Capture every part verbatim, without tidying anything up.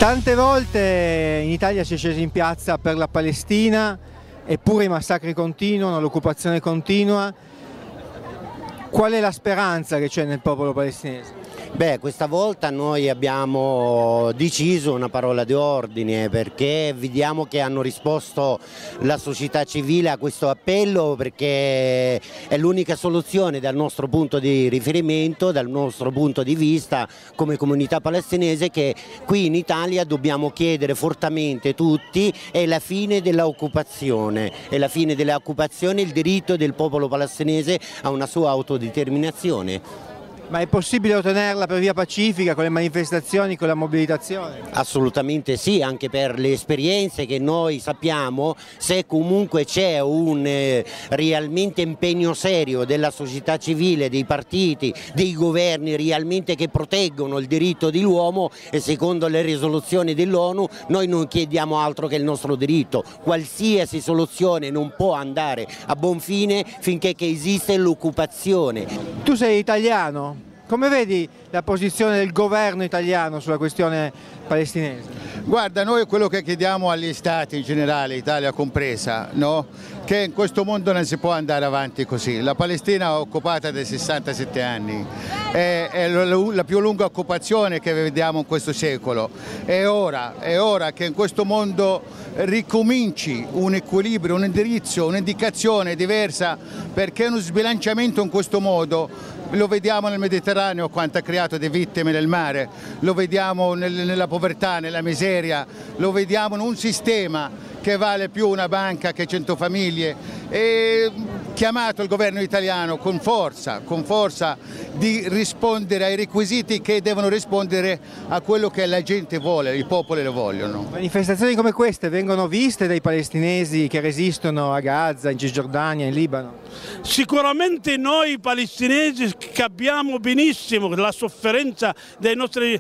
Tante volte in Italia si è scesi in piazza per la Palestina, eppure i massacri continuano, l'occupazione continua. Qual è la speranza che c'è nel popolo palestinese? Beh, questa volta noi abbiamo deciso una parola di ordine, perché vediamo che hanno risposto la società civile a questo appello, perché è l'unica soluzione dal nostro punto di riferimento, dal nostro punto di vista come comunità palestinese, che qui in Italia dobbiamo chiedere fortemente tutti è la fine dell'occupazione, è la fine dell'occupazione, il diritto del popolo palestinese a una sua autodeterminazione. Ma è possibile ottenerla per via pacifica, con le manifestazioni, con la mobilitazione? Assolutamente sì, anche per le esperienze che noi sappiamo, se comunque c'è un eh, realmente impegno serio della società civile, dei partiti, dei governi realmente che proteggono il diritto dell'uomo, e secondo le risoluzioni dell'ONU noi non chiediamo altro che il nostro diritto. Qualsiasi soluzione non può andare a buon fine finché che esiste l'occupazione. Tu sei italiano? Come vedi la posizione del governo italiano sulla questione palestinese? Guarda, noi quello che chiediamo agli stati in generale, Italia compresa, no? Che in questo mondo non si può andare avanti così. La Palestina è occupata da sessantasette anni, è, è la più lunga occupazione che vediamo in questo secolo. È ora, è ora che in questo mondo ricominci un equilibrio, un indirizzo, un'indicazione diversa, perché uno sbilanciamento in questo modo lo vediamo nel Mediterraneo, quanto ha creato di vittime nel mare, lo vediamo nel, nella povertà, nella miseria, lo vediamo in un sistema che vale più una banca che cento famiglie. E chiamato il governo italiano con forza, con forza di rispondere ai requisiti che devono rispondere a quello che la gente vuole, i popoli lo vogliono. Manifestazioni come queste vengono viste dai palestinesi che resistono a Gaza, in Cisgiordania, in Libano? Sicuramente noi palestinesi capiamo benissimo la sofferenza dei nostri,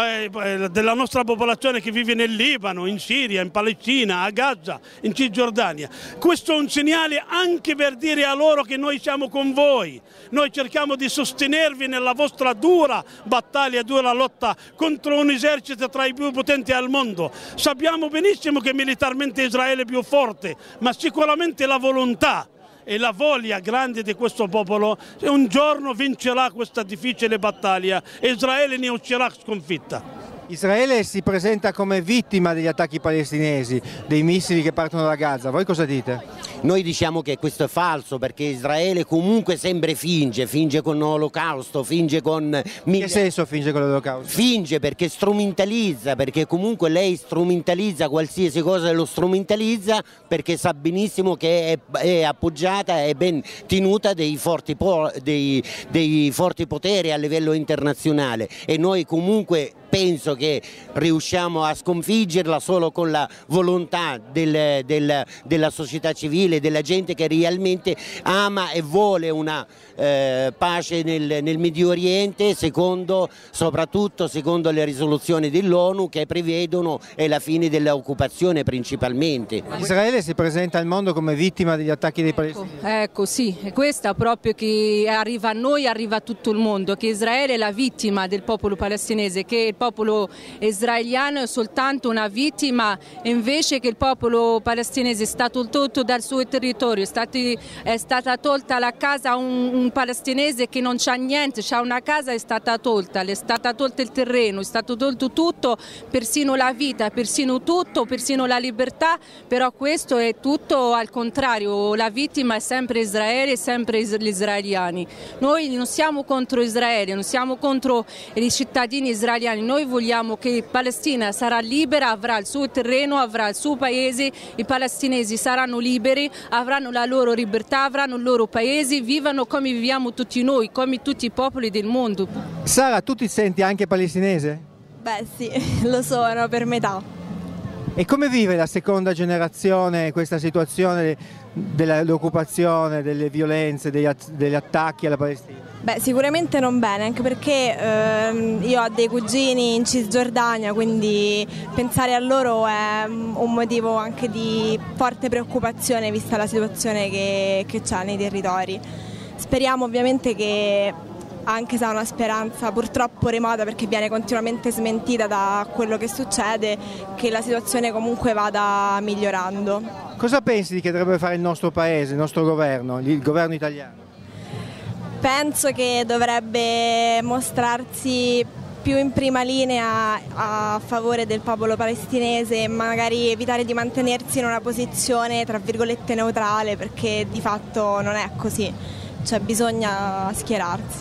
della nostra popolazione che vive nel Libano, in Siria, in Palestina, a Gaza, in Cisgiordania. Questo è un segnale anche per dire a loro che noi siamo con voi, noi cerchiamo di sostenervi nella vostra dura battaglia, dura lotta contro un esercito tra i più potenti al mondo. Sappiamo benissimo che militarmente Israele è più forte, ma sicuramente la volontà e la voglia grande di questo popolo un giorno vincerà questa difficile battaglia e Israele ne uscirà sconfitta. Israele si presenta come vittima degli attacchi palestinesi, dei missili che partono da Gaza. Voi cosa dite? Noi diciamo che questo è falso, perché Israele comunque sempre finge, finge con l'olocausto, finge con... In che senso finge con l'olocausto? Finge perché strumentalizza, perché comunque lei strumentalizza qualsiasi cosa, lo strumentalizza perché sa benissimo che è, è appoggiata e ben tenuta dei forti, dei, dei forti poteri a livello internazionale, e noi comunque penso che riusciamo a sconfiggerla solo con la volontà del, del, della società civile, della gente che realmente ama e vuole una eh, pace nel, nel Medio Oriente, secondo, soprattutto secondo le risoluzioni dell'ONU che prevedono la fine dell'occupazione principalmente. Israele si presenta al mondo come vittima degli attacchi dei palestinesi? Ecco, ecco sì, è questa proprio che arriva a noi, arriva a tutto il mondo, che Israele è la vittima del popolo palestinese, che il popolo israeliano è soltanto una vittima, invece che il popolo palestinese è stato tolto dal suo territorio, è, stati, è stata tolta la casa a un, un palestinese che non c'ha niente, c'ha una casa, è stata tolta, è stata tolta il terreno, è stato tolto tutto, persino la vita, persino tutto, persino la libertà, però questo è tutto al contrario, la vittima è sempre Israele, sempre gli israeliani. Noi non siamo contro Israele, non siamo contro i cittadini israeliani, noi vogliamo che Palestina sarà libera, avrà il suo terreno, avrà il suo paese, i palestinesi saranno liberi, avranno la loro libertà, avranno il loro paese, vivano come viviamo tutti noi, come tutti i popoli del mondo. Sara, tu ti senti anche palestinese? Beh sì, lo sono per metà. E come vive la seconda generazione questa situazione dell'occupazione, delle violenze, degli, att degli attacchi alla Palestina? Beh, sicuramente non bene, anche perché ehm, io ho dei cugini in Cisgiordania, quindi pensare a loro è un motivo anche di forte preoccupazione vista la situazione che, che c'è nei territori. Speriamo ovviamente che anche se ha una speranza purtroppo remota perché viene continuamente smentita da quello che succede, che la situazione comunque vada migliorando. Cosa pensi di che dovrebbe fare il nostro paese, il nostro governo, il governo italiano? Penso che dovrebbe mostrarsi più in prima linea a favore del popolo palestinese e magari evitare di mantenersi in una posizione tra virgolette neutrale, perché di fatto non è così, cioè bisogna schierarsi.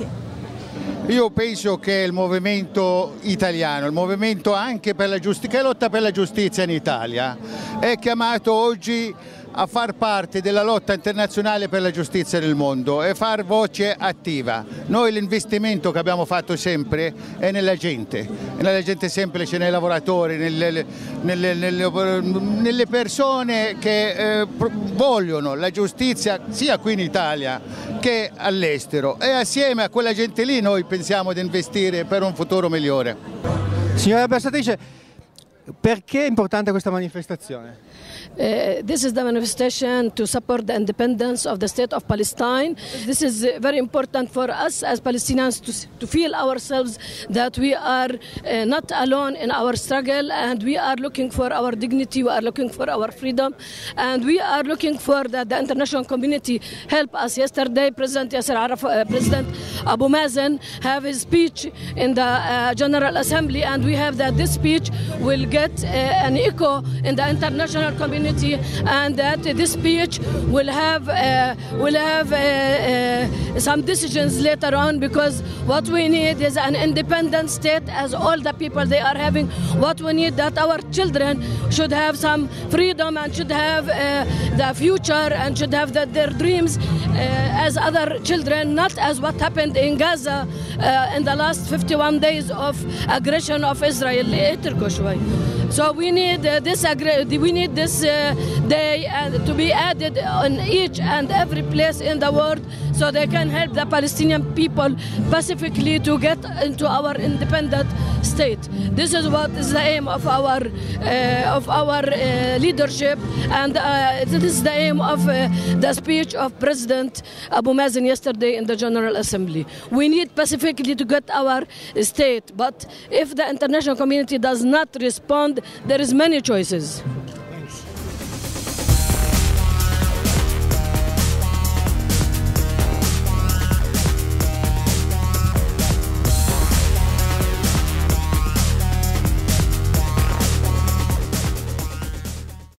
Io penso che il movimento italiano, il movimento anche per la giustizia, che lotta per la giustizia in Italia, è chiamato oggi a far parte della lotta internazionale per la giustizia nel mondo e far voce attiva. Noi l'investimento che abbiamo fatto sempre è nella gente, nella gente semplice, nei lavoratori, nelle, nelle, nelle, nelle persone che eh, vogliono la giustizia sia qui in Italia che all'estero, e assieme a quella gente lì noi pensiamo di investire per un futuro migliore. Signora ambasciatrice, perché è importante questa manifestazione? Uh, this is the manifestation to support the independence of the state of Palestine. This is uh, very important for us as Palestinians to, to feel ourselves that we are uh, not alone in our struggle, and we are looking for our dignity, we are looking for our freedom, and we are looking for that the international community help us. Yesterday, President Yasser Arafat, uh, President Abu Mazen have his speech in the uh, General Assembly, and we have that this speech will get uh, an echo in the international community, and that this speech will have uh, will have uh, uh, some decisions later on, because what we need is an independent state, as all the people they are having. What we need, that our children should have some freedom and should have uh, the future and should have the, their dreams uh, as other children, not as what happened in Gaza uh, in the last fifty-one days of aggression of Israel. So we need uh, this we need this uh, day uh, to be added on each and every place in the world, so they can help the Palestinian people pacifically to get into our independent state. This is what is the aim of our uh, of our uh, leadership, and uh, this is the aim of uh, the speech of President Abu Mazen yesterday in the General Assembly. We need pacifically to get our state, but if the international community does not respond, there is many choices.